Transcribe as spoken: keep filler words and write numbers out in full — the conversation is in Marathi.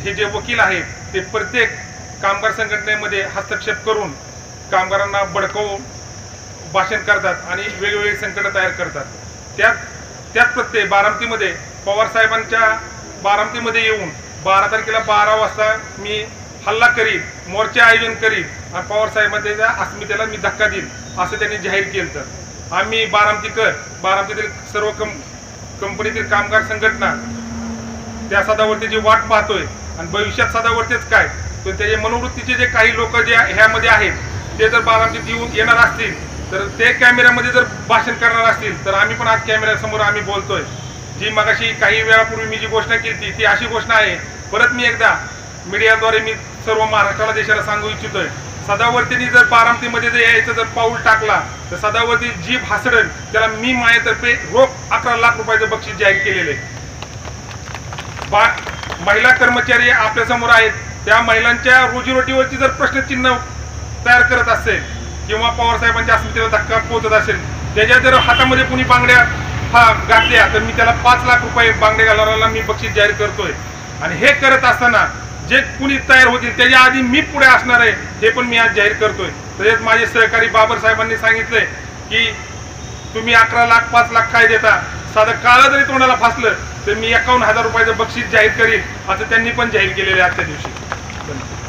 हे जे वकील आहेत ते प्रत्येक कामगार संघटनेमध्ये हस्तक्षेप करून कामगारांना भडकवून भाषण करतात आणि वेगवेगळे संकट तयार करतात। त्यात त्यात प्रत्येक बारामतीमध्ये पवार साहेबांच्या बारामतीमध्ये येऊन बारा तारखेला बारा वाजता मी हल्ला करीन, मोर्चे आयोजन करीन आणि पवार साहेबांच्या अस्मितेला मी धक्का देईन असं त्यांनी जाहीर केलं। तर आम्ही बारामतीकर बारामतीतील सर्व कं कंपनीतील कामगार संघटना त्या सदावरती जी वाट पाहतोय आणि भविष्यात सदावरतीच काय तर त्याचे मनोवृत्तीचे जे काही लोक जे ह्यामध्ये आहेत ते जर बारामतीत येऊन येणार असतील तर ते कॅमेऱ्यामध्ये जर भाषण करणार असतील तर आम्ही पण आज कॅमेऱ्यासमोर आम्ही बोलतोय। जी मगाशी काही वेळापूर्वी मी जी घोषणा केली ती अशी घोषणा आहे, परत मी एकदा मीडियाद्वारे मी सर्व महाराष्ट्राला देशाला सांगू इच्छितोय, सदावर्तींनी जर बारामतीमध्ये जर यायचं जर पाऊल टाकला तर सदावर्ती जी भासडल त्याला मी माझ्यातर्फे रोख अकरा लाख रुपयाचं बक्षीस जाहीर केलेले। बा महिला कर्मचारी आपल्या समोर आहेत, त्या महिलांच्या रोजीरोटीवरची जर प्रश्नचिन्ह तयार करत असेल किंवा पवार साहेबांच्या अस्मितेला धक्का पोहोचत असेल, त्याच्या जर हातामध्ये कुणी बांगड्या हा घातल्या तर मी त्याला पाच लाख रुपये बांगडे घालणाऱ्याला मी बक्षीस जाहीर करतोय। आणि हे करत असताना जे कुणी तयार होतील त्याच्या आधी मी पुढे असणार आहे हे पण मी आज जाहीर करतोय। तसेच माझे सहकारी बाबर साहेबांनी सांगितलंय की तुम्ही अकरा लाख पाच लाख काय देता, साधं काळं जरी तोंडाला फासलं तर मी एकावन्न हजार रुपयाचं बक्षीस जाहीर करीन असं त्यांनी पण जाहीर केलेलं आहे आजच्या दिवशी।